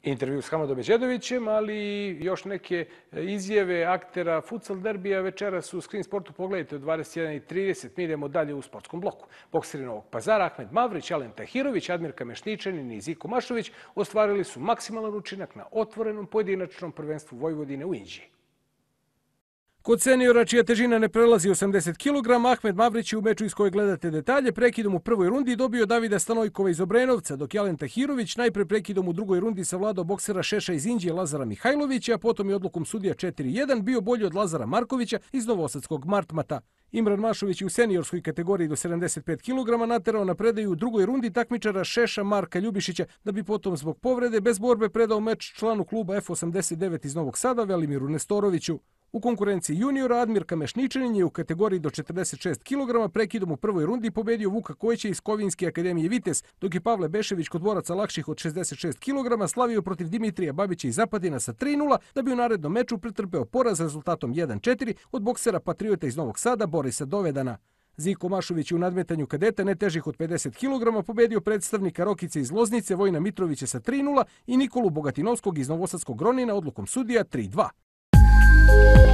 intervju s Hamidom Beđedovićem, ali i još neke izjave aktera futsal derbija večeras u Screen Sportu. Pogledajte od 21:30. Mi idemo dalje u sportskom bloku. Bokseri Novog Pazara, Ahmed Mavrić, Alen Tahirović, Admir Kamešničanin i Ziko Mašović ostvarili su maksimalan učinak na otvorenom pojedinačnom prvenstvu Vojvodine u Inđiji. Kod seniora, čija težina ne prelazi 80 kg, Ahmed Mavrić je u meču iz koje gledate detalje prekidom u prvoj rundi dobio Davida Stanojkova iz Obrenovca, dok je Alen Tahirović najpre prekidom u drugoj rundi savladao boksera Šeša iz Inđije Lazara Mihajlovića, a potom je odlukom sudija 4:1 bio bolji od Lazara Markovića iz novosadskog Martmata. Imran Mašović je u seniorskoj kategoriji do 75 kg naterao na predaju u drugoj rundi takmičara Šeša Marka Ljubišića, da bi potom zbog povrede bez borbe predao meč članu kluba F89 iz Novog Sada Velimiru Nestoroviću. U konkurenciji juniora Admir Kamešničanin je u kategoriji do 46 kg prekidom u prvoj rundi pobedio Vuka Kojića iz Kovinske akademije Vites, dok je Pavle Bešević kod boraca lakših od 66 kg slavio protiv Dimitrija Babića iz Zapadina sa 3:0, da bi u narednom meču pretrpeo poraz rezultatom 1:4 od boksera Patriota iz Novog Sada Borisa Dovedana. Ziko Mašović je u nadmetanju kadeta netežih od 50 kg pobedio predstavnika Rokice iz Loznice Vojna Mitrovića sa 3:0 i Nikolu Bogatinovskog iz Novosadskog Ronina odlukom sudija 3:2.